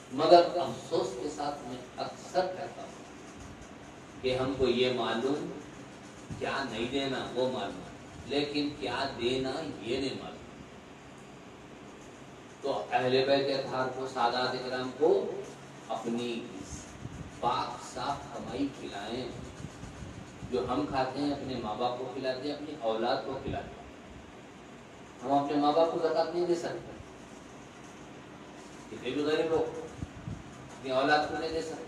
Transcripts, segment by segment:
مگر افسوس کے ساتھ میں اکثر کہتا ہوں کہ ہم کو یہ معلوم کیا نہیں دینا وہ معلوم، لیکن کیا دینا یہ نہیں معلوم۔ تو اہل بیت اطہار کو، سادات کرام کو اپنی پاک صاف کمائی کھلائیں، جو ہم کھاتے ہیں اپنے ماں باپ کو کھلاتے ہیں، اپنی اولاد کو کھلاتے ہیں۔ ہم اپنے ماں باپ کو زکات نہیں دے سکتے، کتنے بھی غریب لوگ اپنی اولاد کو نہیں دے سکتے۔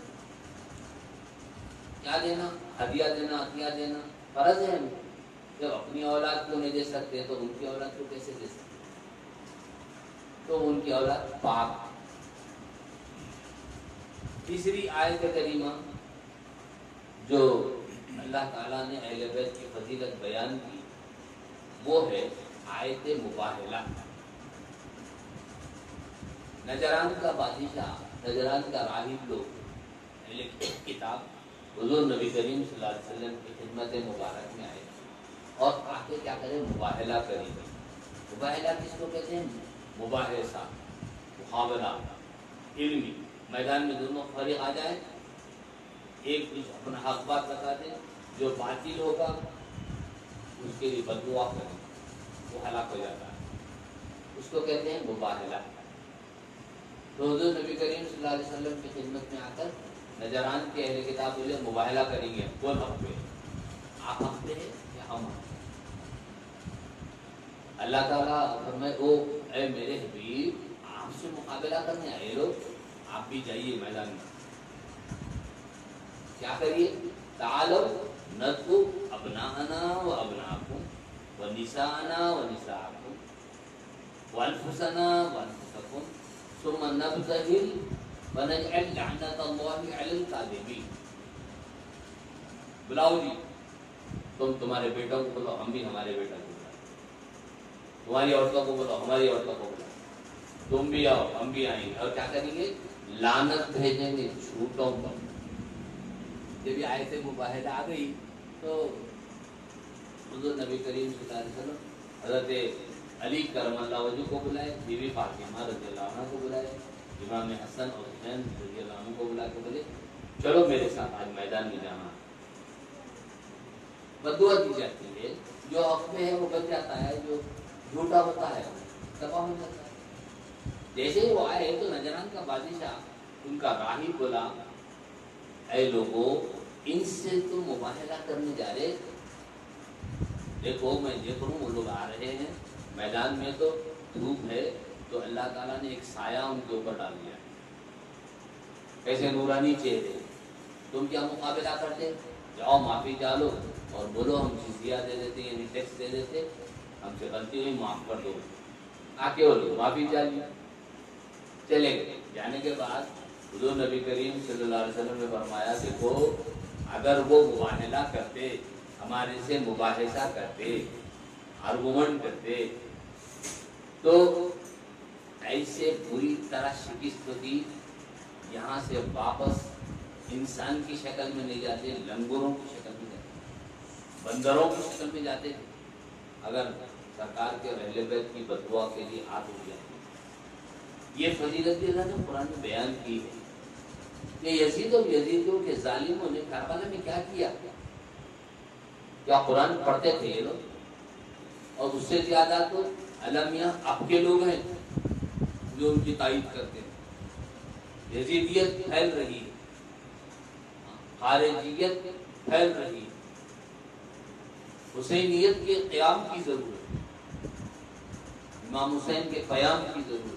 کیا دینا؟ ہدیہ دینا، عطیہ دینا فرض ہے ہمیں۔ جب اپنی اولاد کو نہیں دے سکتے تو ان کی اولاد کو کیسے دے سکتے؟ تو ان کی اولاد پاک۔ تیسری آیت کریمہ جو اللہ تعالیٰ نے اہل بیت کی فضیلت بیان کی وہ ہے آیت مباہلہ۔ نجران کا بادشاہ، نجران کا راہب لوگ اہل کتاب حضور نبی کریم صلی اللہ علیہ وسلم کی خدمت مبارک میں آئے اور آ کے کیا کریں؟ مباہلہ کریں۔ مباہلہ کس کو کہتے ہیں؟ مباحثہ، مقابلہ علمی، میدان میں دونوں فریق آ جائیں، ایک دوسرے اپنا حق بات بتا دیں، جو باطل ہوگا اس کے لیے بددعا کریں، وہ ہلاک ہو جاتا ہے، اس کو کہتے ہیں مباہلہ۔ تو حضور نبی کریم صلی اللہ علیہ وسلم کی خدمت میں آ کر نجران کے اہل کتاب بولے مباہلہ کریں گے، کون حق پہ؟ آپ حق پہ ہیں یا ہم حق؟ اللہ تعالیٰ فرمائے او اے میرے حبیب، آپ سے مقابلہ کرنے آئے لوگ، آپ بھی جائیے میدان میں، کیا کریے؟ تعالوا ندعو ابناءنا و ابناءکم و نساءنا و نساءکم وانفسنا و انفسکم ثم نبتہل ونجعل لعنت اللہ علی الکاذبین۔ بلاؤ جی، تم تمہارے بیٹوں کو بولو، ہم بھی ہمارے بیٹوں کو بلاؤ، تمہاری عورتوں کو بولو، ہماری عورتوں کو بلاؤ، تم بھی آؤ ہم بھی آئیں گے، اور کیا کریں گے؟ لعنت بھیجیں گے جھوٹوں پر۔ جب یہ آیت مباہلہ آ گئی تو حضور نبی کریم صلی اللہ علیہ وسلم حضرت علی کرم اللہ وجہ کو بلائے، بیوی فاطمہ رضی اللہ عنہ کو بلائے، امام حسن اور حسین رضی اللہ عنہ کو بلا کے بولے چلو میرے ساتھ آج میدان میں جانا۔ بددعا دی جاتی ہے، جو حق میں ہے وہ بچ جاتا ہے، جو جھوٹا ہوتا ہے تباہ ہو جاتا ہے۔ جیسے ہی وہ آئے تو نجران کا بادشاہ ان کا راہی بولا اے لوگوں، ان سے تو مباہلہ کرنے جا رہے، دیکھو میں دیکھ رہا ہوں وہ لوگ آ رہے ہیں میدان میں، تو دھوپ ہے تو اللہ تعالیٰ نے ایک سایہ ان کے اوپر ڈال دیا، کیسے نورانی چہرے، تم کیا مقابلہ کرتے؟ جاؤ معافی چالو اور بولو ہم جزیہ دے دیتے، یعنی ٹیکس دے دیتے، ہم سے غلطی ہوئی معاف کر دو، آ کے بولو معافی چالی، چلے گئے۔ جانے کے بعد حضور نبی کریم صلی اللہ علیہ وسلم نے فرمایا دیکھو اگر وہ مباہلہ کرتے، ہمارے سے مباحثہ کرتے، آرگومنٹ کرتے، تو ایسے بری طرح شکست ہوتی، یہاں سے واپس انسان کی شکل میں نہیں جاتے، لنگوروں کی شکل میں جاتے، بندروں کی شکل میں جاتے، اگر سرکار کے اہل بیت کی بددعا کے لیے ہاتھ اٹھ جائے۔ یہ فضیلت بھی اللہ نے قرآن میں بیان کی ہے کہ یزید اور یزیدیوں کے ظالموں نے کربلا میں کیا کیا؟ کیا قرآن پڑھتے تھے یہ لوگ؟ اور اس سے زیادہ تو علمیہ آپ کے لوگ ہیں جو ان کی تائید کرتے ہیں۔ یزیدیت پھیل رہی ہے، خارجیت پھیل رہی ہے، حسینیت کے قیام کی ضرورت ہے، امام حسین کے قیام کی ضرورت ہے۔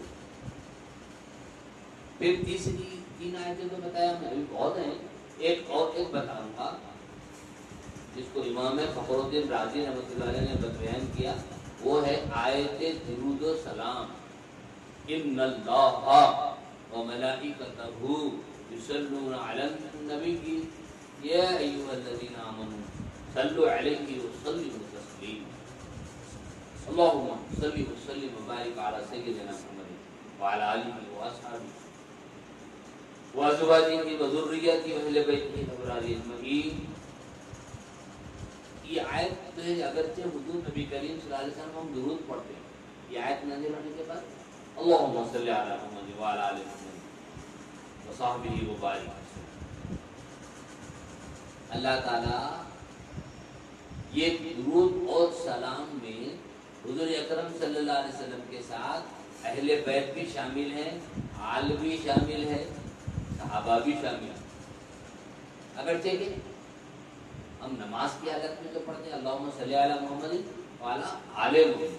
پھر تیسری 3 آیتیں تو بتایا میں، ابھی بہت ہیں، ایک بتاؤں گا جس کو امام فخر الدین رازی رحمۃ اللہ علیہ نے بیان کیا، وہ ہے آیت درود و سلام۔ ان اللہ و ملائکتہ یصلون علی النبی یا ایھا الذین آمنوا صلوا علیہ وسلموا تسلیما۔ اللہم صل وسلم وبارک علی سیدنا محمد وعلی آلہ واصحابہ وازواجہ وذریتہ واہل بیتہ الابرار اجمعین۔ یہ آیت تو ہے، اگرچہ حضور نبی کریم صلی اللہ علیہ وسلم ہم درود پڑھتے ہیں، یہ آیت نازل ہونے کے بعد اللہم صلی علی محمد وعلی آل محمد وصحبہ وبارک۔ اللہ تعالیٰ یہ درود اور سلام میں حضور اکرم صلی اللہ علیہ وسلم کے ساتھ اہل بیت بھی شامل ہیں، آل بھی شامل ہے، صحابہ بھی شامل ہیں۔ اگرچہ کہ ہم نماز کی حالت میں جو پڑھتے ہیں اللہم صلی علی محمد وعلی آل محمد،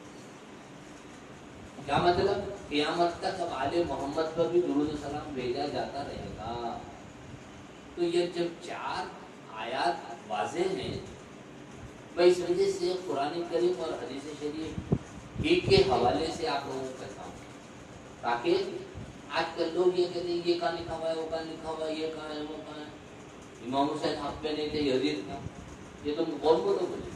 کیا مطلب؟ قیامت تک اب آل محمد پر بھی درود و سلام بھیجا جاتا رہے گا۔ تو یہ جب 4 آیات واضح ہیں، میں اس وجہ سے قرآن کریم اور حدیث شریف ہی کے حوالے سے آپ لوگوں کو کہتا ہوں، تاکہ آج کل لوگ یہ کہتے ہیں یہ کہاں لکھا ہوا ہے، وہ کہاں لکھا ہوا ہے، یہ کہاں ہے، وہ کہاں ہے، امام حسین حق پہ نہیں تھے، یزید تھا، یہ تم کون بولو بولے؟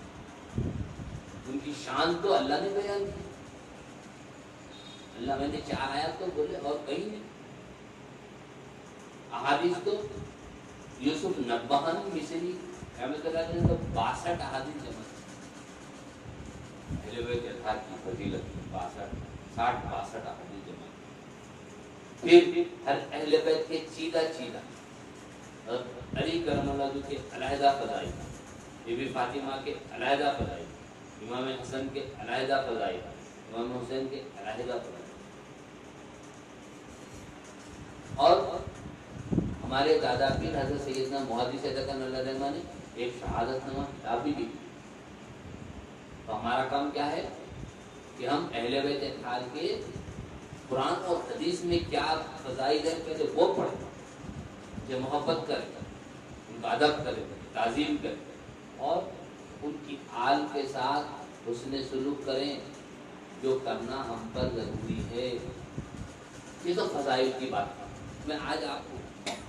ان کی شان تو اللہ نے بیان کی، اللہ میں نے 4 آیات تو بولے اور کہیں نہیں۔ احادیث تو یوسف نبہان مصری رحمۃ اللہ علیہ نے تو 62 احادیث جمع کی، اہل بیت اطہار کی فضیلت 62 احادیث جمع کی۔ پھر ہر اہل بیت کے چیدہ اور علی کرم اللہ وجہ کے علیحدہ فضائل، بی بی فاطمہ کے علیحدہ فضائل، امام حسن کے علیحدہ فضائل، امام حسین کے علیحدہ فضائل، اور ہمارے دادا پیر حضرت سیدنا محدث اعظم اللہ رحمہ نے ایک شہادت نامہ کتاب بھی لکھی۔ تو ہمارا کام کیا ہے کہ ہم اہل بیت اطہار کے قرآن اور حدیث میں کیا فضائل ہیں پہلے وہ پڑھیں، جو محبت کریں، ان کا ادب کریں، تعظیم کریں، اور ان کی آل کے ساتھ حسن سلوک کریں، جو کرنا ہم پر ضروری ہے۔ یہ تو فضائل کی بات ہے۔ میں آج آپ کو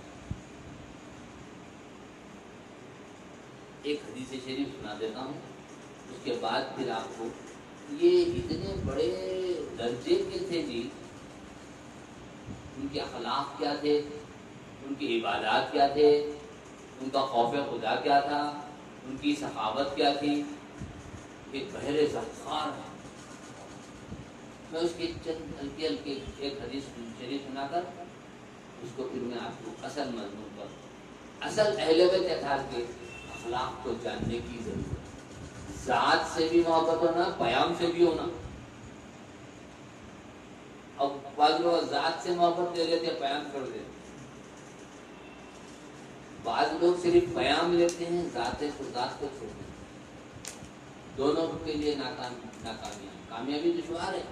ایک حدیث شریف سنا دیتا ہوں، اس کے بعد پھر آپ کو یہ اتنے بڑے درجے کے تھے جی، ان کے اخلاق کیا تھے، ان کی عبادات کیا تھے، ان کا خوف خدا کیا تھا، ان کی سخاوت کیا تھی، ایک بحر ذخار ہے۔ میں اس کی چند ہلکی ایک حدیث شریف سنا کر اس کو پھر میں آپ کو اصل مضمون پر، اصل اہل بیت اطہار کے اخلاق کو جاننے کی ضرورت ہے۔ ذات سے بھی محبت ہونا، پیام سے بھی ہونا۔ اب بعض لوگ ذات سے محبت لے لیتے ہیں، پیام کر دیتے ہیں، بعض لوگ صرف پیام لیتے ہیں، ذات کو چھوڑ دیتے ہیں۔ دونوں کے لیے کامیابی دشوار ہے۔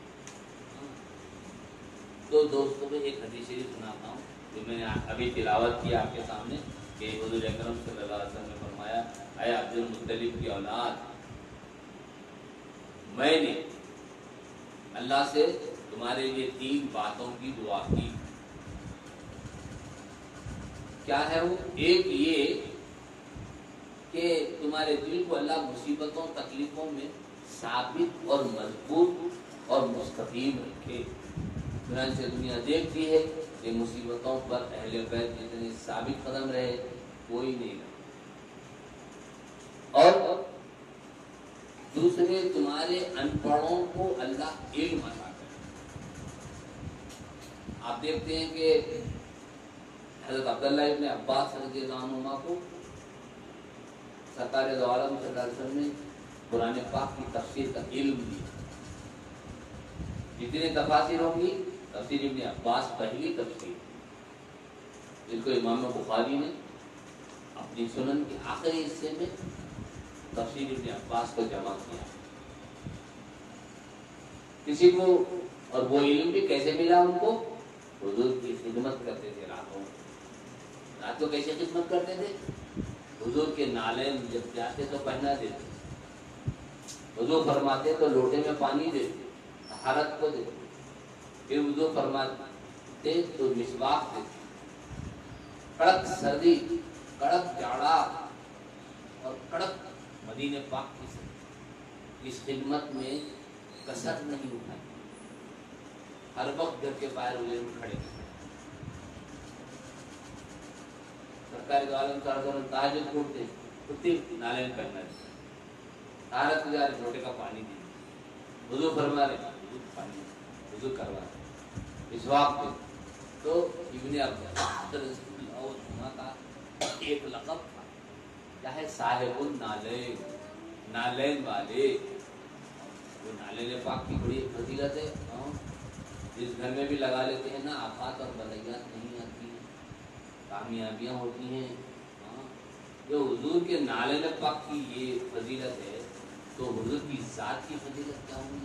تو دوستوں میں ایک حدیث شریف سناتا ہوں جو میں نے ابھی تلاوت کی آپ کے سامنے، کہ حضور اکرم صلی اللہ علیہ وسلم نے فرمایا، اے عبد المطلب کی اولاد، میں نے اللہ سے تمہارے لیے 3 باتوں کی دعا کی۔ کیا ہے وہ؟ ایک یہ کہ تمہارے دل کو اللہ مصیبتوں تکلیفوں میں ثابت اور مضبوط اور مستقیم رکھے۔ چنانچہ دنیا دیکھتی ہے کہ مصیبتوں پر اہل بیت جتنے ثابت قدم رہے کوئی نہیں رہا۔ اور دوسرے، تمہارے ان پڑھوں کو اللہ علم عطا کرے۔ آپ دیکھتے ہیں کہ حضرت عبداللہ ابن عباس رضی اللہ عنہما کو سرکار دو عالم صلی اللہ علیہ وسلم نے قرآن پاک کی تفسیر کا علم دیا۔ جتنے تفاسیر ہوں گی، تفسیر ابن عباس پہلی تفسیر، جس کو امام بخاری نے اپنی سنن کے آخری حصے میں تفسیر ابن عباس کو جمع کیا۔ کسی کو، اور وہ علم بھی کیسے ملا ان کو؟ حضور کی خدمت کرتے تھے راتوں کیسے خدمت کرتے تھے؟ حضور کے نالے جب جاتے تو پہنا دیتے، حضور فرماتے تو لوٹے میں پانی دیتے، طہارت کو دیتے، پھر حضور فرماتے تو مسواک دیتے۔ کڑک سردی، کڑک جاڑا اور کڑک مدینہ پاک کی سردی، اس خدمت میں کسر نہیں اٹھائی، ہر وقت گھر کے باہر اجڑ کھڑے۔ سرکار دو عالم صلی اللہ علیہ وسلم تہجد اٹھتے اٹھتے نالے میں پہننا دیتے، طہارت کے جا رہے لوٹے کا پانی دیتے، وضو فرما رہے وضو پانی وضو کروا رہے، مسواک دیتے، تو ابن عباس رضی اللہ عنہ کا ایک لقب تھا، کیا ہے؟ صاحب النالین، نالین والے. وہ نالین پاک کی بڑی فضیلت ہے. جس گھر میں بھی لگا لیتے ہیں نا، آفات اور بلائیات نہیں آتی ہیں، کامیابیاں ہوتی ہیں. جو حضور کے نالین پاک کی یہ فضیلت ہے، تو حضور کی ذات کی فضیلت کیا ہوگی؟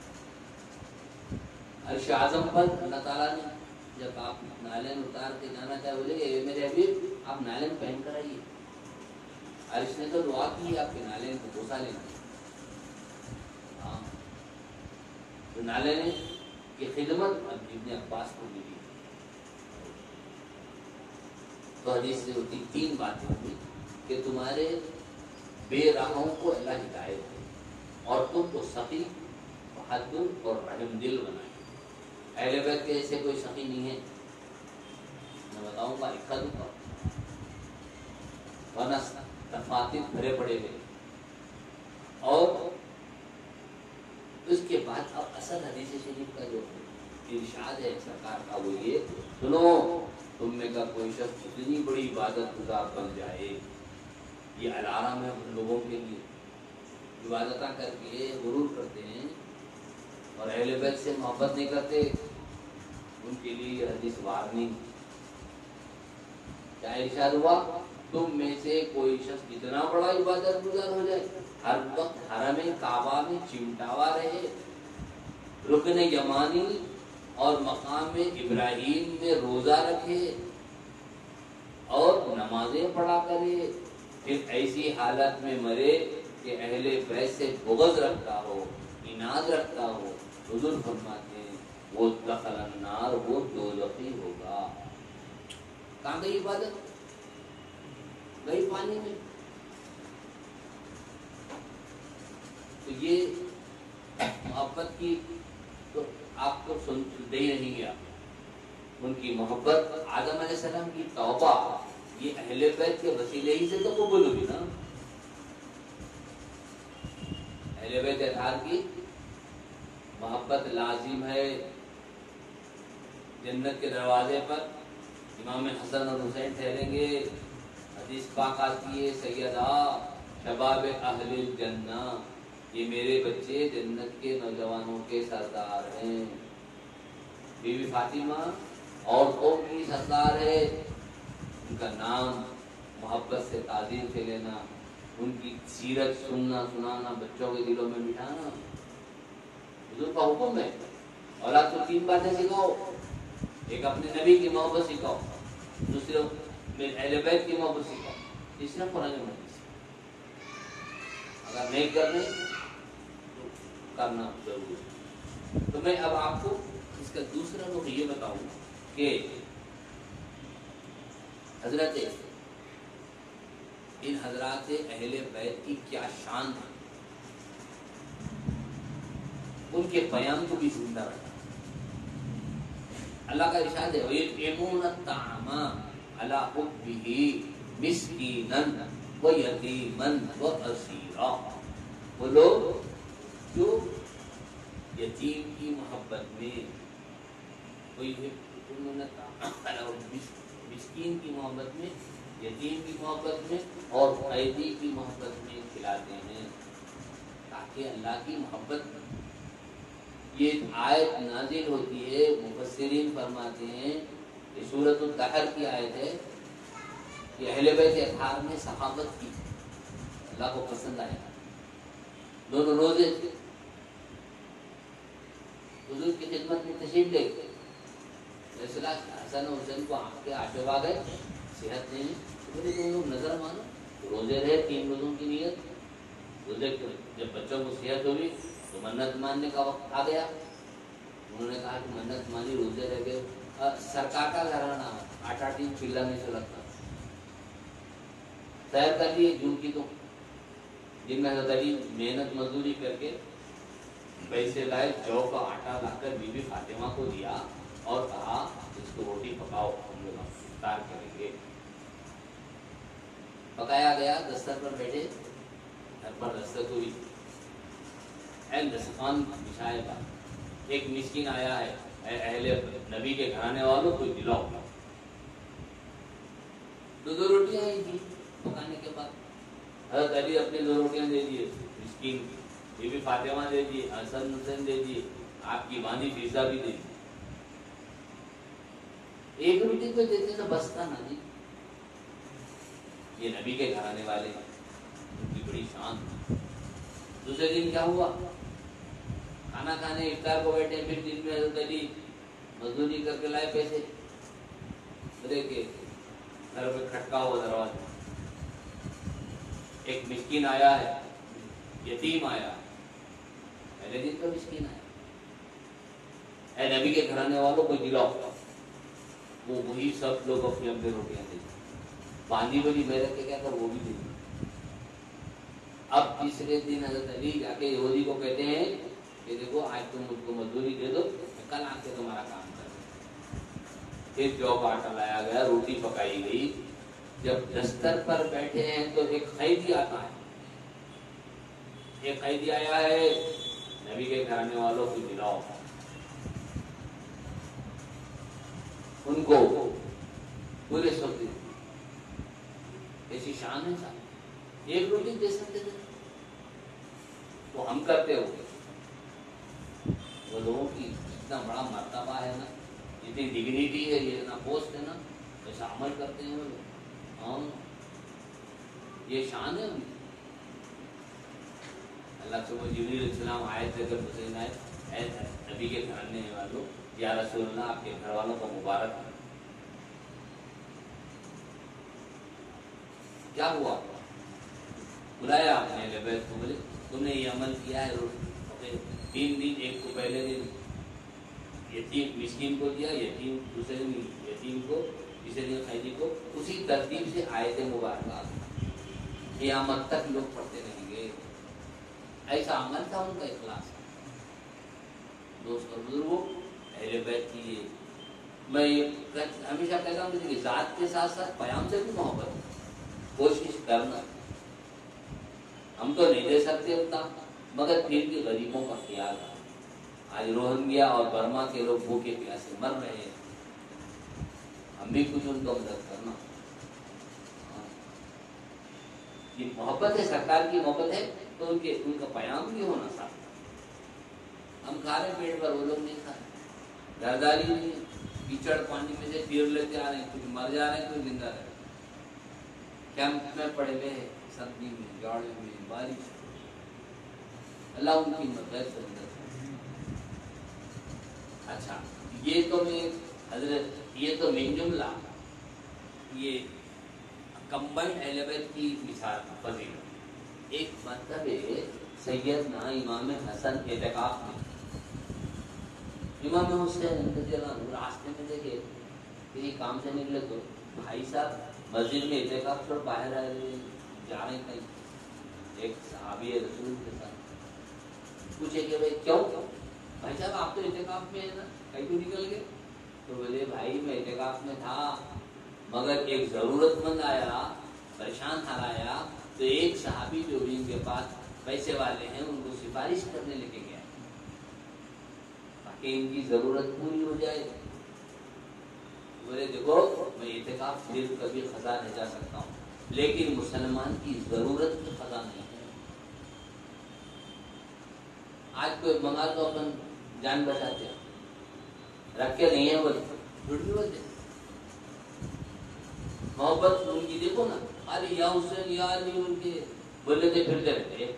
عرش اعظم پر اللہ تعالیٰ نے جب آپ نالین اتار کے جانا چاہے، بولے اے میرے حبیب آپ نالین پہن کر آئیے. عرش نے تو دعا کی آپ کے نالین کو بوسا لینا. ہاں، تو نالین کی خدمت ابن عباس کو ملی. تو حدیث سے ہوتی تین باتیں ہوئی کہ تمہارے بے راہوں کو اللہ ہدایت دے اور تم کو سخی، بہادر اور رحم دل بنائے. اہل بیت کے ایسے کوئی سخی نہیں ہے، میں بتاؤں گا اکا دکا، ورنہ تفاصیل بھرے پڑے گئے. اور اس کے بعد اب اصل حدیث شریف کا جو ارشاد ہے سرکار کا وہ یہ سنو، تم میں کا کوئی شخص اتنی بڑی عبادت گزار بن جائے، یہ الارم ہے ان لوگوں کے لیے عبادتاں کر کے غرور کرتے ہیں اور اہل بیت سے محبت نہیں کرتے، ان کے لیے یہ حدیث وارننگ. کیا ارشاد ہوا؟ تم میں سے کوئی شخص اتنا بڑا عبادت گزار ہو جائے، ہر وقت حرم کعبہ میں چمٹاوا رہے، رکن یمانی اور مقام ابراہیم میں روزہ رکھے اور نمازیں پڑھا کرے، پھر ایسی حالت میں مرے کہ اہل بیت سے بغض رکھتا ہو، عناد رکھتا ہو. حضور فرماتے ہیں وہ دخل النار، وہ دوزخی ہوگا. کہاں گئی عبادت؟ گئی پانی میں. تو یہ محبت کی تو آپ کو دے ہی نہیں گیا. ان کی محبت، آدم علیہ السلام کی توبہ، یہ اہل بیت کے وسیلے ہی سے تو قبول ہوگی نا. اہل بیت اطہار کی محبت لازم ہے. جنت کے دروازے پر امام حسن اور حسین ٹھہریں گے. حدیث پاک آتی ہے سیدہ شباب اہل الجنہ، یہ میرے بچے جنت کے نوجوانوں کے سردار ہیں. بی بی فاطمہ عورتوں کی سردار ہے. ان کا نام محبت سے تعظیم سے لینا، ان کی سیرت سننا سنانا، بچوں کے دلوں میں بٹھانا حضور کا حکم ہے. اولاد کو تین باتیں سکھاؤ، ایک اپنے نبی کی محبت سکھاؤ، دوسرے اہل بیت کی محبت سکھاؤ، تیسرا قرآن مجید سکھاؤ. اگر نہیں کرنے تو کرنا ضروری ہے. تو میں اب آپ کو اس کا دوسرا رخ یہ بتاؤں کہ حضرت ان حضرات اہل بیت کی کیا شان ہے، ان کے بیان کو بھی زندہ رکھا. اللہ کا ارشاد ہے وَيُطْعِمُونَ الطَّعَامَ عَلَىٰ حُبِّهِ مِسْكِينًا وَيَتِيمًا وَأَسِيرًا. وہ لوگ جو یتیم کی محبت میں، مسکین کی محبت میں، یتیم کی محبت میں اور قیدی کی محبت میں کھلاتے ہیں، تاکہ اللہ کی محبت. یہ آیت نازل ہوتی ہے، مفسرین فرماتے ہیں کہ سورۃ الدحر کی آیت ہے کہ اہل بیت اطہار میں صحابت کی اللہ کو پسند آیا. دونوں روزے تھے، حضور کی خدمت میں تشریف لے گئے. حسن و حسین کو آنکھ کے آشوب آ گئے، صحت نہیں، بولے تم لوگ نظر مانو. روزے رہے 3 روزوں کی نیت. روزے جب بچوں کو صحت ہوئی تو منت ماننے کا وقت آ گیا. انہوں نے کہا کہ منت مانی، روزے رہ گئے. سرکار کا گھرانہ آٹا ٹین چلا نہیں چلتا، سیر کر لیے جون کی، تو جن میں حضرت علی محنت مزدوری کر کے پیسے لائے، جو کا آٹا لا کر بی بی فاطمہ کو دیا اور کہا اس کو روٹی پکاؤ، ہم لوگ افطار کریں گے. پکایا گیا، دستر پر بیٹھے، گھر پر دستک ہوئی، دسترخوان بچھائے گا. ایک مسکین آیا ہے, اہل نبی کے گھرانے والوں کو دلاؤ. 2 روٹیاں ہی تھی پکانے کے بعد. حضرت علی اپنے 2 روٹیاں دے دیے مسکین کی, بی بی فاطمہ دے دیے, حسن حسین دے دیے, آپ کی مانی فیضا بھی دے دی. 1 روٹی کو دیتے تو بستا نا جی. یہ نبی کے گھرانے والے ان کی بڑی شان. دوسرے دن کیا ہوا, کھانا کھانے افطار کو بیٹھے, پھر دن میں حضرت علی مزدوری کر کے لائے پیسے, بولے کہ گھر پہ کھٹکا ہوا دروازہ, ایک مسکین آیا ہے, یتیم آیا, پہلے دن کا مسکین آیا, اے نبی کے گھرانے والوں کو دلاؤ. وہ وہی سب لوگ اپنی اپنی روٹیاں دے دی. باندھی بڑی محنت کے کیا کر وہ بھی دے دی. اب تیسرے دن حضرت علی جا کے یہودی کو کہتے ہیں کہ دیکھو آج تم مجھ کو مزدوری دے دو, کل آ کے تمہارا کام کر. پھر جو آٹا لایا گیا, روٹی پکائی گئی. جب دستر پر بیٹھے ہیں تو ایک قیدی آتا ہے. ایک قیدی آیا ہے, نبی کے گھرانے والوں کو دلاؤ. ان کو پورے سب دے. ایسی شان ہے صاحب, 1 روٹی دے سکتے تھے تو ہم کرتے ہو. وہ لوگوں کی اتنا بڑا مرتبہ ہے نا, اتنی ڈگنیٹی ہے, یہ اتنا پوسٹ ہے نا, ایسا عمل کرتے ہیں وہ لوگ. ہاں یہ شان ہے ان کی. اللہ سے وہ جبریل علیہ السلام آئے تھے, جب حسین آئے, اے نبی کے گھرانے والوں, یا رسول اللہ آپ کے گھر والوں کو مبارک ہے. کیا ہوا, بلایا آپ نے اہل بیت کو, بولے تم نے یہ عمل کیا ہے. 3 دن, ایک کو پہلے دن یتیم مسکین کو دیا, یتیم دوسرے دن یتیم کو, تیسرے دن قیدی کو. اسی ترتیب سے آیت مبارکات قیامت تک لوگ پڑھتے رہیں گے. ایسا عمل تھا ان کا, اخلاص. دوست اور بزرگوں, اہل بیت کی یہ میں ہمیشہ کہتا ہوں کہ ذات کے ساتھ ساتھ پیام سے بھی محبت کوشش کرنا. ہم تو نہیں دے سکتے اتنا, مگر پھر بھی غریبوں کا خیال رکھنا. آج روہنگیا اور برما کے لوگ بھوکے پیاسے مر رہے ہیں, ہم بھی کچھ ان کو مدد کرنا. یہ محبت ہے, سرکار کی محبت ہے, تو ان کا پیام بھی ہونا ساتھ. ہم کھا رہے پیٹ پر, وہ لوگ نہیں کھا رہے. گرداری نہیں, کیچڑ پانی میں سے پیر لیتے آ رہے ہیں, کچھ مر جا رہے ہیں, کچھ زندہ رہے. کیمپ میں پڑے ہوئے ہیں, سردی میں, جاڑے میں, بارش. اللہ ان کی مدد. اچھا, یہ تو میں حضرت, یہ تو من جملہ یہ کمبائنڈ اہل بیت کی مثال فضیلت. ایک مرتبہ سیدنا امام حسن اعتکاف میں, امام حسین راستے میں دیکھے کسی کام سے نکلے تو بھائی صاحب مسجد میں اعتکاف چھوڑ باہر آئے جا رہے ہیں کہیں. ایک صحابی رسول کے ساتھ پوچھے کہ بھائی کیوں, بھائی صاحب آپ تو اعتکاف میں ہے نا, کہیں تو نکل گئے. تو بولے بھائی میں اعتکاف میں تھا, مگر ایک ضرورت مند آیا, پریشان حال آیا, تو ایک صحابی جو بھی ان کے پاس پیسے والے ہیں ان کو سفارش کرنے لے کے گیا تاکہ ان کی ضرورت پوری ہو جائے. بولے دیکھو میں اعتکاف صرف کبھی خزاں نہیں جا سکتا ہوں, لیکن مسلمان کی ضرورت کی خزاں نہیں ہے. آج کوئی منگا تو اپن جان بچاتے ہیں, رکھ کے نہیں ہے بولے, جھوٹ بھی بولتے. محبت ان کی دیکھو نا, ارے یا حسین یا علی ان کے بولے تھے پھرتے رہتے.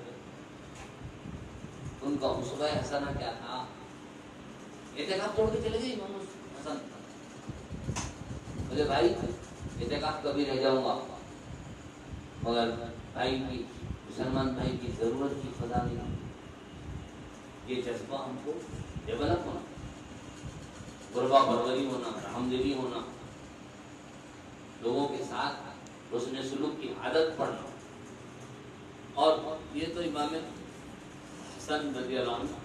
ان کا اسوہ حسنہ کیا تھا, اعتکاف توڑ کے چلے گئے امام حسن. بولے بھائی اعتکاف کبھی رہ جاؤں گا, مگر بھائی کی, مسلمان بھائی کی ضرورت کی خدا نہیں. یہ جذبہ ہم کو ڈیولپ ہونا, غربا بروری ہونا, رحمدلی ہونا, لوگوں کے ساتھ حسن سلوک کی عادت پڑنا. اور یہ تو امام حسن رضی اللہ عنہ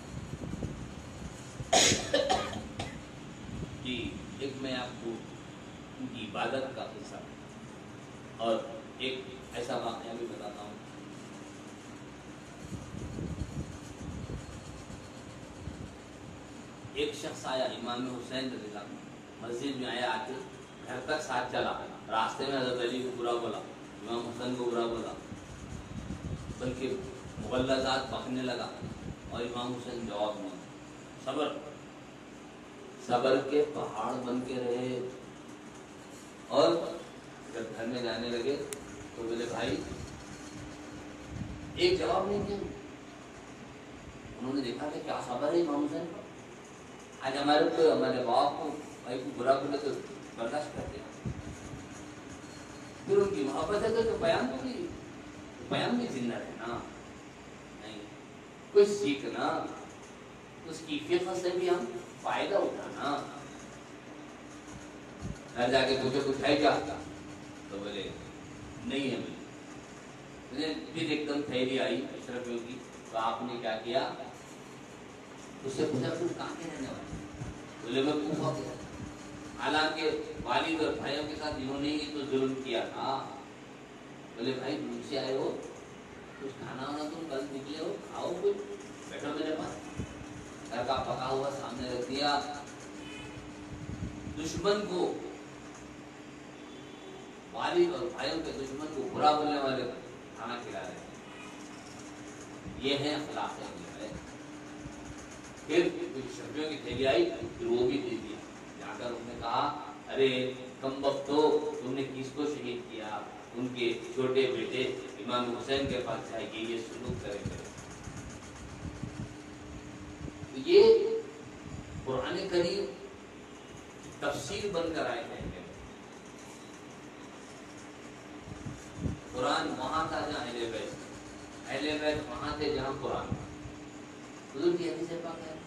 جی. ایک میں آپ کو ان کی عبادت کا قصہ اور ایک ایسا واقعہ بھی بتاتا ہوں. ایک شخص آیا امام حسین رضی اللہ عنہ، مسجد میں آیا، آ کے گھر تک ساتھ چلا، راستے میں حضرت علی کو برا بولا، امام حسین کو برا بولا، بلکہ مغلظات بکنے لگا، اور امام حسین جواب نہیں، صبر کے پہاڑ بن کے رہے. اور جب گھر میں جانے لگے تو بولے بھائی ایک جواب نہیں دیا. انہوں نے دیکھا کہ کیا صبر ہے امام حسین کا، آج ہمارے باپ کو بھائی کو برا بولے تو برداشت کرتے ہیں، پھر ان کی محبت ہے تو بیان بھی زندہ رہنا، نہیں کوئی سیکھنا، اس کی فقہ سے بھی ہم فائدہ اٹھانا. گھر جا کے پوچھو کچھ ہے کیا، تو بولے نہیں ہے. مجھے پھر ایک دم تھیلی آئی اشرفیوں کی، تو آپ نے کیا کیا، اس سے پوچھا تم کہاں کے رہنے والے، بولے میں کوفہ کے. حالانکہ والد اور بھائیوں کے ساتھ انہوں نے ہی تو ظلم کیا تھا. بولے بھائی دور سے آئے ہو، کچھ کھانا وانا تم کل نکلے ہو، کھاؤ کچھ، بیٹھو میرے پاس. گھر کا پکا ہوا سامنے رکھ دیا. دشمن کو، والد اور بھائیوں کے دشمن کو برا بولنے والے کو کھانا کھلا رہے ہیں. یہ ہے اخلاق. پھر شبیوں کی تھیلی آئی، پھر وہ بھی دے دیا. جا کر انہوں نے کہا ارے کم وقتو، تم نے کس کو شہید کیا، ان کے چھوٹے بیٹے امام حسین کے پاس جائے گی، یہ سلوک کرے گا. یہ قرآن کریم تفسیر بن کر آئے ہیں. قرآن وہاں تھا جہاں اہل بیت وہاں تھے جہاں قرآن. حضور کی حدیث پاک ہے،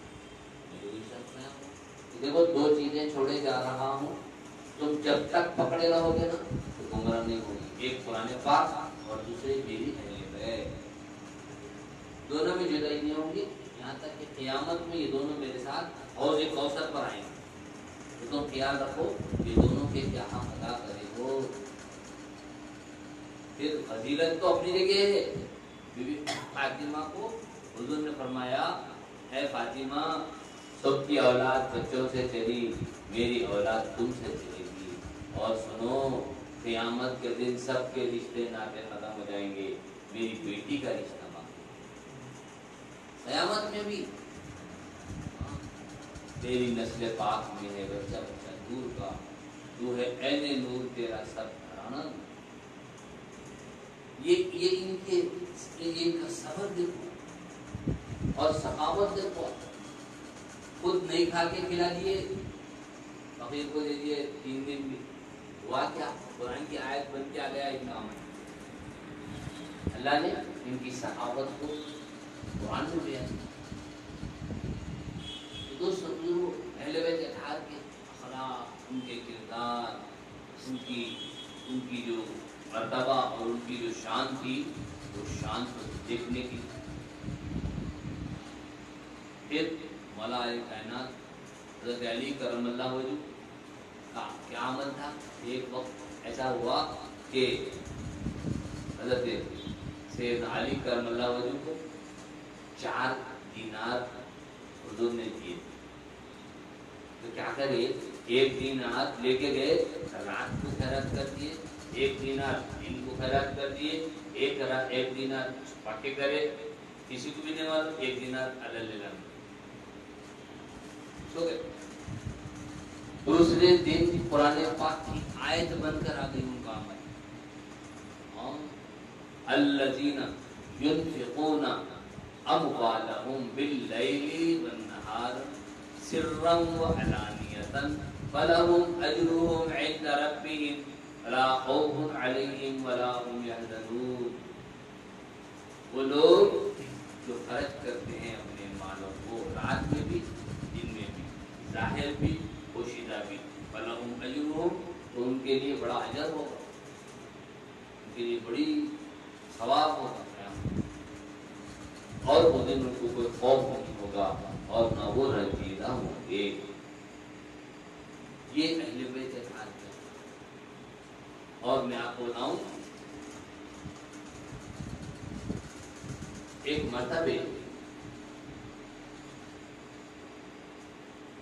دیکھو دو چیزیں چھوڑے جا رہا ہوں، تم جب تک پکڑے رہو گے نا تو گمراہ نہیں ہوگی. ایک قرآن پاک اور دوسرے میری اہل بیت. دونوں میں جدائی نہیں ہوگی، یہاں تک کہ قیامت میں یہ دونوں میرے ساتھ حوض کوثر پر آئیں گے. تو تم خیال رکھو یہ دونوں کے کیا ہم ادا کرے ہو. پھر فضیلت تو اپنی جگہ ہے. بی بی فاطمہ کو حضور نے فرمایا اے فاطمہ سب کی اولاد بچوں سے چلی، میری اولاد تم سے چلے گی. اور سنو قیامت کے دن سب کے رشتے ناطے ختم ہو جائیں گے، میری بیٹی کا رشتہ باقی. قیامت میں بھی تیری نسل پاک میں ہے بچہ بچہ دور کا، تو ہے عین نور تیرا سب گھرانا. یہ ان کا صبر دیکھو اور سخاوت دیکھو. خود نہیں کھا کے کھلا دیے، فقیر کو دے دیے 3 دن بھی. ہوا کیا؟ قرآن کی آیت بن کے آ گیا ان کا عمل. اللہ نے ان کی سخاوت کو قرآن میں بیان کیا. دوستو اہل بیت اطہار کے اخلاق، ان کے کردار، ان کی جو مرتبہ اور ان کی جو شان تھی، وہ شان کو دیکھنے کی. پھر مولا کائنات حضرت علی کرم اللہ وجہ کا کیا عمل تھا. ایک وقت ایسا ہوا کہ حضرت سیدنا علی کرم اللہ وجہ کو 4 دینار حضور نے دیے. تو کیا کرے، 1 دینار لے کے گئے، رات کو خیرات کر دیے، 1 دینار دن کو خیرات کر دیے، 1 دینار پکے کرے، کسی کو بھی نہیں معلوم، 1 دینار اللہ سو گئے. دوسرے دن قرآن پاک کی آیت بن کر آ گئی ان کا عمل. الذین ينفقون اموالهم باللیل والنہار سرا وعلانیۃ فلهم اجرهم عند ربهم ولا خوف علیہم ولا هم يحزنون. وہ لوگ جو خرچ کرتے ہیں اپنے مالوں کو رات میں بھی دن میں بھی، ظاہر بھی پوشیدہ بھی، فلہم اجرہم، تو ان کے لیے بڑا اجر ہوگا، ان کے لیے بڑی ثواب ہوگا. اور وہ دن ان کو کوئی خوف نہیں ہوگا اور نہ وہ رنجیدہ ہوں گے. یہ اہل بیت اطہار ہے. اور میں آپ کو بتاؤں ایک مرتبہ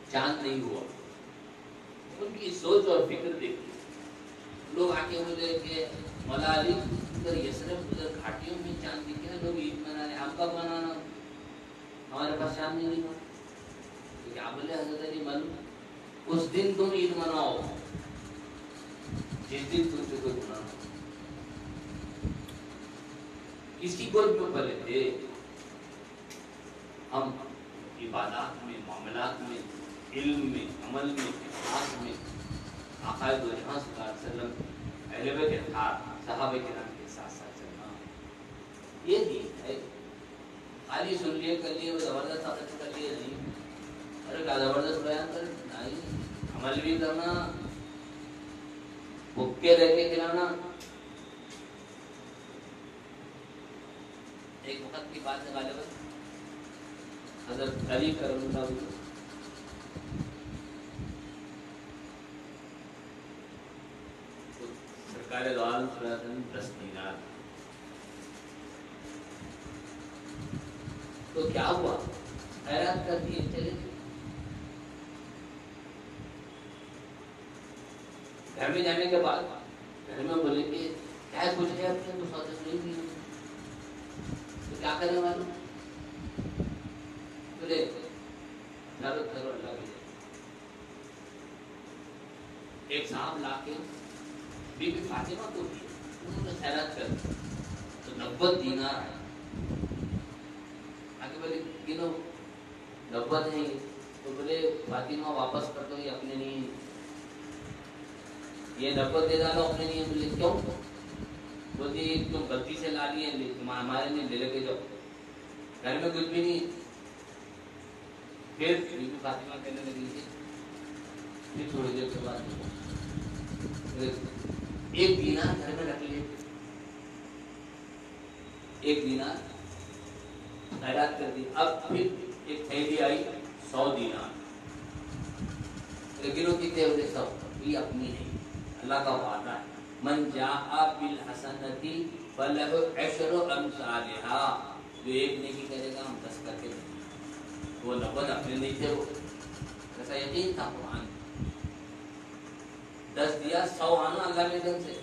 चांद नहीं हुआ। उनकी सोच और फिक्र देखिए। लोग आके बोले कि मौला अली उधर यसरफ उधर घाटियों में चांद दिखे ना, लोग ईद मना रहे, हम कब मनाना, हमारे पास चांद नहीं दिखा। तो क्या बोले हजरत अली, मालूम उस दिन तुम ईद मनाओ जिस दिन तुमसे कोई गुनाह हो। किसी को क्यों पले थे हम इबादत में, मामलात में, इल्म में, अमल में, इखलास में आका दो जहां सल्लल्लाहु अलैहि वसल्लम, अहले बैत सहाबे किराम के साथ साथ चलना, ये दीन है। खाली सुन लिए कर लिए, वो जबरदस्त ताकत कर लिए नहीं। अरे क्या जबरदस्त बयान कर नहीं, अमल भी करना, भूखे रह के खिलाना। एक वक्त की बात है, गालिबन हज़रत अली करमल्लाहु वजहहु सरकार दो आलम 10 दीनार, तो क्या हुआ, खैरात कर दिए, चले घर में जाने के बाद घर में बोले कि क्या कुछ है अपने तो सौदे नहीं दिए, तो क्या करें मालूम, बोले धरो धरो अल्लाह के। एक साहब लाके बीबी फातिमा को दिए, उन्होंने खैरात कर दी, तो 90 दीनार आए। आगे बोले गिनो 90 नहीं, तो बोले फातिमा वापस कर दो, ये अपने नहीं, ये 90 दे डालो अपने नहीं। बोले क्यों? बोलती तुम गलती से ला लिए, हमारे नहीं, ले लेके जाओ, घर में कुछ भी नहीं। फिर बीबी फातिमा कहने लगी थी, फिर थोड़ी देर के बाद एक दीनार घर में रख लिए, एक दीनार खैरात कर दी। अब फिर एक थैली आई 100 दीनार, लेकिन वो कितने होते 100, ये अपनी नहीं, अल्लाह का वादा है, मन जाआ बिल हसनती फलहु अशरु अमसालिहा, जो एक नेकी करेगा हम 10 करके देंगे। वो 90 अपने नहीं थे, वो ऐसा यकीन था कुरान, 10 दिया 100 आना अल्लाह के दिन से,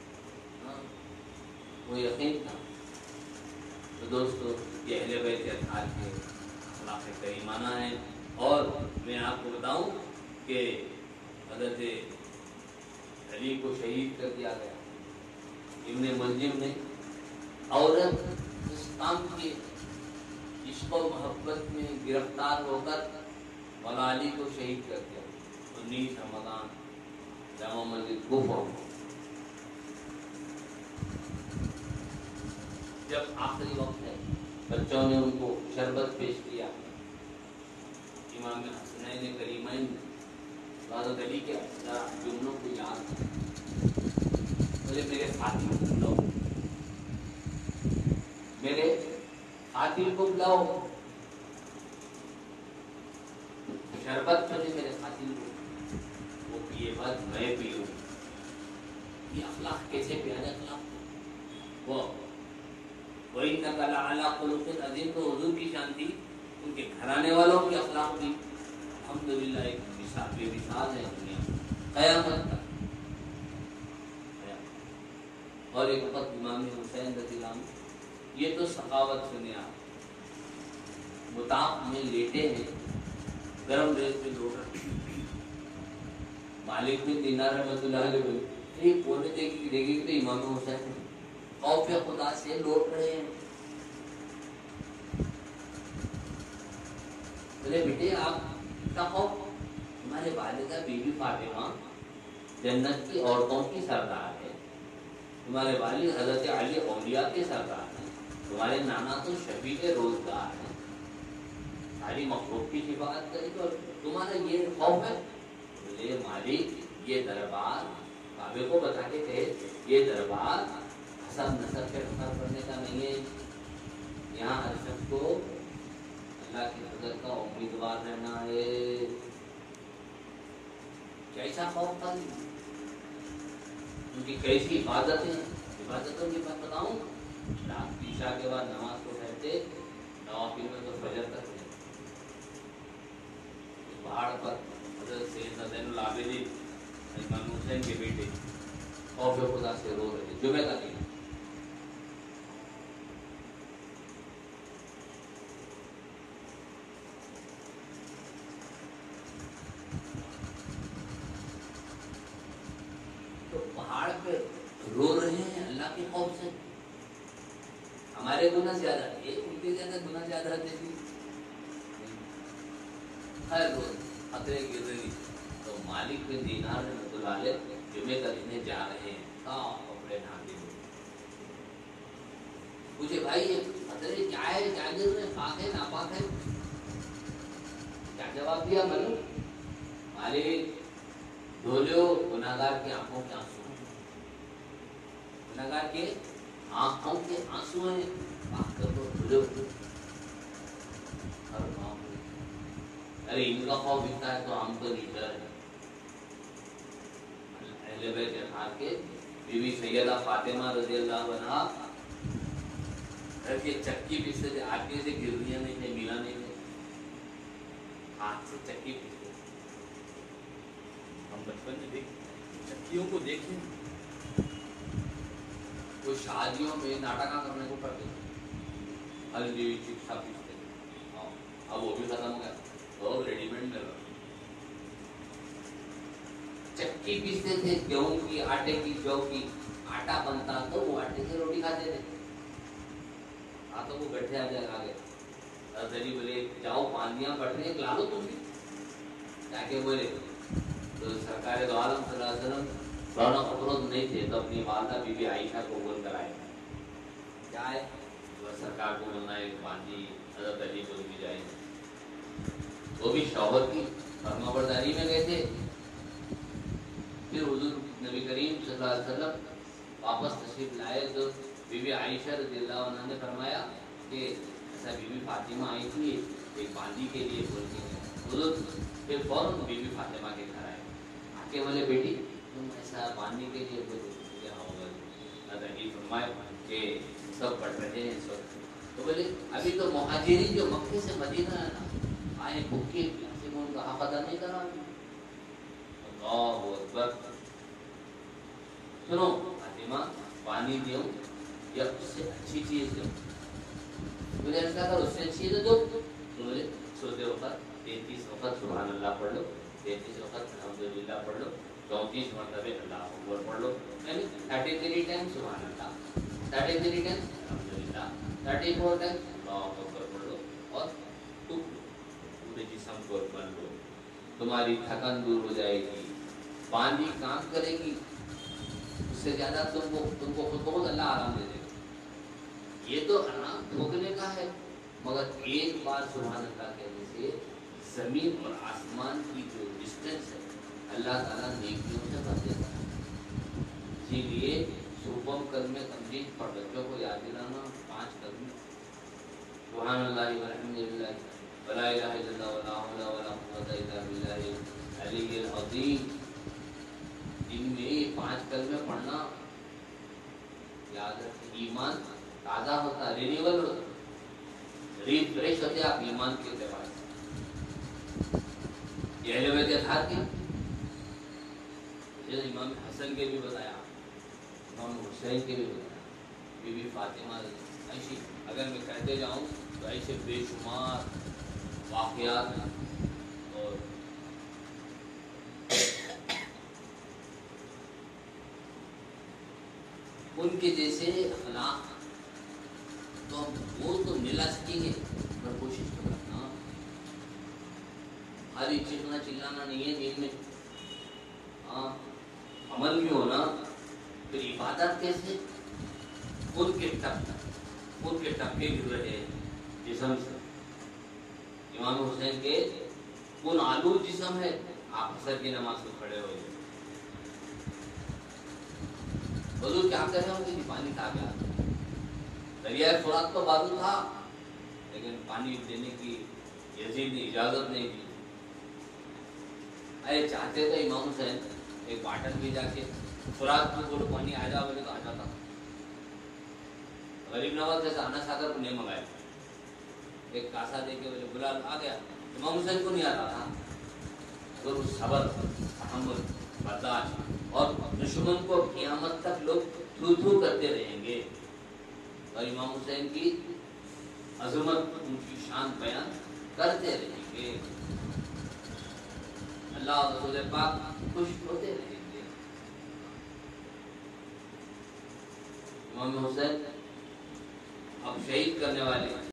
वो यकीन था। तो दोस्तों ये अहले बैत अत्हार के अखलाक करीमाना है। और मैं आपको बताऊं कि हज़रत अली को शहीद कर दिया गया, इब्ने मुलजिम ने औरत इस काम के इश्क़ और मोहब्बत में गिरफ्तार होकर मौला अली को शहीद कर दिया। 19 रमज़ान जामा मस्जिद कूफा, जब आखिरी वक्त है, बच्चों ने उनको शरबत पेश किया, इमाम हसनैन करीमैन हज़रत अली के जुमलों को याद, बोले मेरे हाथी को बुलाओ, मेरे हाथी को बुलाओ, शरबत चले मेरे हाथी को, वो पिए बाद मैं पीऊँ। ये अखलाक कैसे प्यारे अखलाक, वो वही नकल अला खुलुक़िन अज़ीम, तो हुजूर की शान थी, उनके घराने वालों की अखलाक भी अल्हम्दुलिल्लाह एक बेमिसाल है दुनिया क़यामत तक। और एक वक्त इमाम हुसैन रज़ियल्लाहु अन्हु, ये तो सखावत सुने आप, मुताब में लेटे हैं, गरम रेत में लोट रहे, मालिक बिन दीनार रहमतुल्लाह अलैह ये बोलने देगी तो इमाम हुसैन खौफ खुदा से लौट रहे हैं। बोले बेटे आपका खौफ, हमारे वालिदा बीबी फातिमा जन्नत की औरतों की सरदार है, तुम्हारे वालिद हज़रत अली औलिया के सरदार हैं, तुम्हारे नाना तो शफी के रोजगार हैं, सारी मखलूक की शिफाअत करेगी और तुम्हारा ये खौफ है। बोले मालिक ये दरबार, काबे को बता के कहे, ये दरबार हसब नसब पे फखर करने का नहीं है, यहाँ हर शख्स को अल्लाह की हज़रत का उम्मीदवार रहना है। कैसा खौफ था उनकी, कैसी इबादत है, इबादतों की बात बताऊं, रात ईशा के बाद नमाज को ठहरते, नवाफिल में तो फजर तक है, پہاڑ پر حضرت سید زین العابدین امام حسین کے بیٹے خوف خدا سے رو رہے جمعہ کا دن. تو پہاڑ پہ رو رہے ہیں اللہ کے خوف سے. ہمارے گناہ زیادہ ہے، ان کے زیادہ گناہ زیادہ ہے. ہر روز خطرے گر رہی. تو مالک بن دینار رحمۃ اللہ علیہ جمعے کا دن جا رہے ہیں، کپڑے ڈھانکے ہوئے. پوچھے بھائی یہ خطرے کیا ہے، کیا گر رہے ہیں، پاک ہے ناپاک ہے؟ کیا جواب دیا معلوم؟ مالک دھو گناہگار کی آنکھوں کے آنسو، گناہگار کے آنکھوں کے آنسو ہیں، پاک کر دو، دھو. ارے ان کا خوف اتنا ہے تو ہم تو نہیں ڈر ہیں. اہل بیت اطہار کے بیوی سیدہ فاطمہ رضی اللہ عنہا کے چکی پیستے تھے، آٹے سے گرنیاں نہیں تھے، میلا نہیں تھے، ہاتھ سے چکی پیستے. ہم بچپن میں چکیوں کو دیکھیں. وہ شادیوں میں ناٹکا کرنے کو پڑتے تھے، ہلدی چکسا پیستے. اب وہ بھی ختم ہو گیا، تو ریڈی میڈ مل رہا. چکی پیستے تھے گیہوں کی، آٹے کی، جو کی آٹا بنتا تو وہ آٹے سے روٹی کھاتے تھے. تو وہ بیٹھے آ جائے آگے دلی بولے جاؤ پاندیاں بٹنے لا دو تم بھی جا کے بولے. تو سرکار دو عالم صلی اللہ علیہ وسلم رونق افروز نہیں تھے، تو اپنی والدہ بی بی عائشہ کو بول کر آئے. کیا ہے سرکار کو بولنا ہے باندھی حضرت علی کو بھی جائے. وہ بھی شوہر کی فرمانبرداری میں گئے تھے. پھر حضور نبی کریم صلی اللہ علیہ وسلم واپس تشریف لائے تو بی بی عائشہ رضی اللہ عنہ نے فرمایا کہ ایسا بی بی فاطمہ آئی تھی ایک باندھی کے لیے بولتی ہے. حضور پھر فوراً بی بی فاطمہ کے گھر آئے، آ کے بولے بیٹی تم ایسا باندھی کے لیے بولتی فرمائے کہ سب پڑھ رہے ہیں اس وقت. تو بولے ابھی تو مہاجرین جو مکے سے مدینہ آئے بھوکے پیاسے میں ان کا حق ادا نہیں کرا. اللہ اکبر. سنو فاطمہ پانی دوں یا اس سے اچھی چیز دوں؟ مجھے ایسا کر اس سے اچھی چیز دو. تو مجھے سوتے وقت 33 وقت سبحان اللہ پڑھ لو، 33 وقت الحمدللہ پڑھ لو، 34 مرتبہ اللہ اکبر پڑھ لو، یعنی 33 ٹائم سبحان اللہ، 33 ٹائم الحمدللہ، 34 ٹائم اللہ اکبر پڑھ لو اور پورے جسم کو بن لو. تمہاری تھکن دور ہو جائے گی، باندھی کام کرے گی، اس سے زیادہ تم کو خود بہت اللہ آرام دے دے گا. یہ تو آرام بھوگنے کا ہے، مگر ایک بار سبحان اللہ کہنے سے زمین اور آسمان کی جو ڈسٹینس ہے اللہ تعالیٰ نیکیوں سے بھر دیتا ہے. اسی لیے صبح کلمے تمجید پر بچوں کو یاد دلانا 5 کلمے سبحان اللہ والحمدللہ ولا الہ الا اللہ ولا حول ولا قوت الا باللہ العلی العظیم. دن میں 5 کلمے پڑھنا یاد رکھیں. ایمان تازہ ہوتا، رینیول ہوتا، ریفریش ہوتے آپ ایمان کے اعتبار سے. یہ اہل بیت اطہار کے امام حسن کے بھی بتایا، امام حسین کے بھی بتایا، بی بی فاطمہ ایسی اگر میں کہتے جاؤں تو ایسے بے شمار واقعات اور ان کے جیسے اخلاق تو وہ تو ملا سکیں گے، پر کوشش تو کرنا. ہر ایک چیز چلانا نہیں ہے دین میں. ہاں عمل بھی ہونا. پھر عبادت کیسے؟ ان کے ٹپکے گر رہے جسم سے. امام حسین کے کن آلو جسم ہے، آپ عصر کی نماز کو کھڑے ہوئے. حضور کیا کر رہے ہوں گے؟ پانی کھا گیا. دریائے فرات تو بازو تھا، لیکن پانی دینے کی یزید نے اجازت نہیں دی. ارے چاہتے تو امام حسین ایک باٹل بھی جا کے فرات میں بولو پانی آ جا بولے تو آ جاتا. غریب نواز جیسے آنا ساگر کو نہیں منگایا، ایک کاسا دے کے بولے بلال آ گیا. امام حسین کو نہیں آتا تھا. صبر، تحمل، برداشت، اور دشمن کو قیامت تک لوگ تھو تھو کرتے رہیں گے اور امام حسین کی عظمت، ان کی شان بیان کرتے رہیں گے، اللہ اور رسول پاک خوش ہوتے رہیں گے۔ امام حسین اب شہید کرنے والے